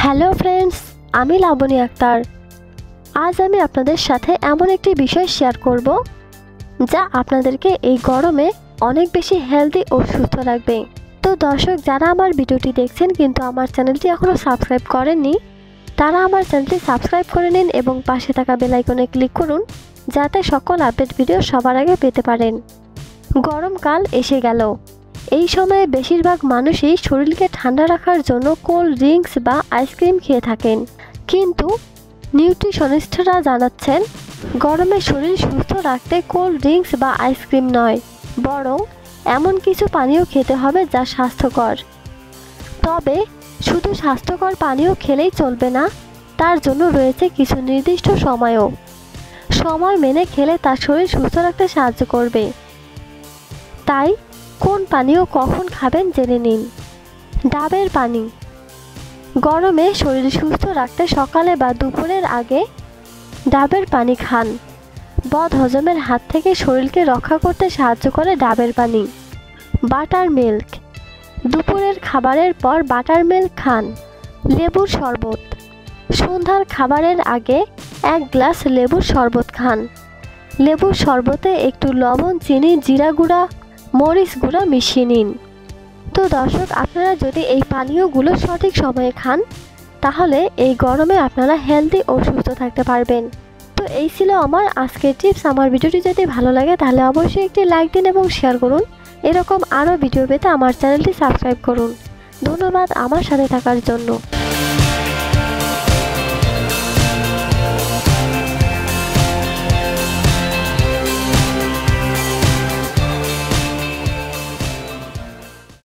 Hello friends, আমি লাবণী আক্তার। আজ আমি আপনাদের সাথে এমন একটি বিষয় শেয়ার করব যা আপনাদেরকে এই গরমে অনেক বেশি হেলদি ও সুস্থ রাখবে। তো দর্শক, যারা আমার ভিডিওটি দেখছেন কিন্তু আমার চ্যানেলটি এখনও সাবস্ক্রাইব করেননি, তারা আমার চ্যানেলটি সাবস্ক্রাইব করে নিন এবং পাশে থাকা বেল আইকনে ক্লিক করুন যাতে সকল আপডেট ভিডিও সবার আগে পেতে পারেন। গরমকাল এসে গেল। এই সময়ে বেশিরভাগ মানুষই শরীরকে ঠান্ডা রাখার জন্য কোল্ড ড্রিঙ্কস বা আইসক্রিম খেয়ে থাকেন, কিন্তু নিউট্রিশনিস্টরা জানাচ্ছেন গরমে শরীর সুস্থ রাখতে কোল্ড ড্রিঙ্কস বা আইসক্রিম নয়, বরং এমন কিছু পানীয় খেতে হবে যা স্বাস্থ্যকর। তবে শুধু স্বাস্থ্যকর পানীয় খেলেই চলবে না, তার জন্য রয়েছে কিছু নির্দিষ্ট সময় মেনে খেলে তার শরীর সুস্থ রাখতে সাহায্য করবে। তাই কোন পানীয় কখন খাবেন জেনে নিন। ডাবের পানি। গরমে শরীর সুস্থ রাখতে সকালে বা দুপুরের আগে ডাবের পানি খান। বদহজমের হাত থেকে শরীরকে রক্ষা করতে সাহায্য করে ডাবের পানি। Buttermilk. দুপুরের খাবারের পর বাটার মিল্ক খান। লেবুর শরবত। সন্ধ্যার খাবারের আগে 1 গ্লাস লেবুর শরবত খান। লেবুর শরবতে একটু লবণ, চিনি, জিরা গুঁড়া, মরিচ গুঁড়া মিশিয়ে নিন। তো দর্শক, আপনারা যদি এই পানীয়গুলো সঠিক সময়ে খান তাহলে এই গরমে আপনারা হেলদি ও সুস্থ থাকতে পারবেন। তো এই ছিল আমার আজকের টিপস। আমার ভিডিওটি যদি ভালো লাগে তাহলে অবশ্যই একটি লাইক দিন এবং শেয়ার করুন। এরকম আরও ভিডিও পেতে আমার চ্যানেলটি সাবস্ক্রাইব করুন। ধন্যবাদ আমার সাথে থাকার জন্য।